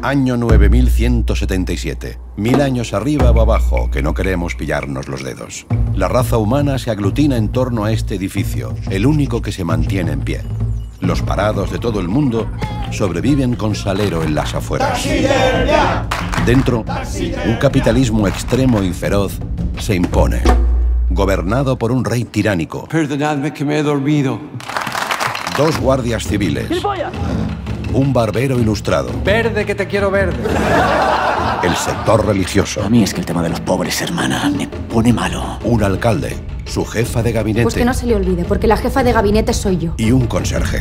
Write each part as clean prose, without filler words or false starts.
Año 9177. 1000 años arriba o abajo, que no queremos pillarnos los dedos. La raza humana se aglutina en torno a este edificio, el único que se mantiene en pie. Los parados de todo el mundo sobreviven con salero en las afueras. Dentro, un capitalismo extremo y feroz se impone, gobernado por un rey tiránico. Perdonadme que me he dormido. 2 guardias civiles. Un barbero ilustrado. Verde, que te quiero verde. El sector religioso. A mí es que el tema de los pobres, hermana, me pone malo. Un alcalde. Su jefa de gabinete. Pues que no se le olvide, porque la jefa de gabinete soy yo. Y un conserje.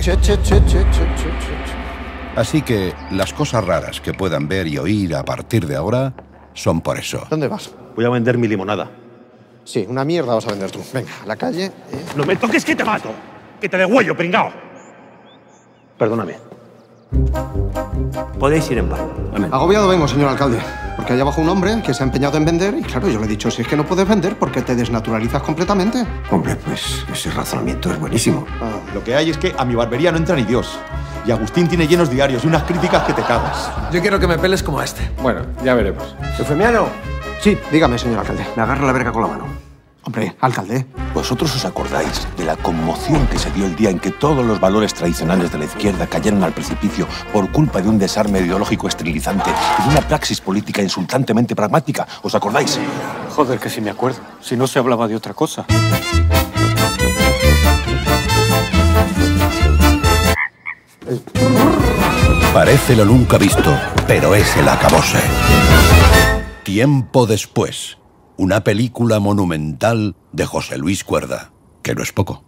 Así que las cosas raras que puedan ver y oír a partir de ahora son por eso. ¿Dónde vas? Voy a vender mi limonada. Sí, una mierda vas a vender tú. Venga, a la calle. ¡No me toques que te mato! ¡Que te degüello, pringao! Perdóname. Podéis ir en paz. Agobiado vengo, señor alcalde. Porque hay abajo un hombre que se ha empeñado en vender y claro, yo le he dicho, si es que no puedes vender, ¿por qué te desnaturalizas completamente? Hombre, pues ese razonamiento es buenísimo. Lo que hay es que a mi barbería no entra ni Dios. Y Agustín tiene llenos diarios y unas críticas que te cagas. Yo quiero que me peles como a este. Bueno, ya veremos. Eufemiano, Sí, dígame, señor alcalde. me agarra la verga con la mano. Hombre, alcalde. ¿Vosotros os acordáis de la conmoción que se dio el día en que todos los valores tradicionales de la izquierda cayeron al precipicio por culpa de un desarme ideológico esterilizante y de una praxis política insultantemente pragmática? ¿Os acordáis? Joder, que sí me acuerdo. Si no se hablaba de otra cosa. Parece lo nunca visto, pero es el acabose. Tiempo después. Una película monumental de José Luis Cuerda, que no es poco.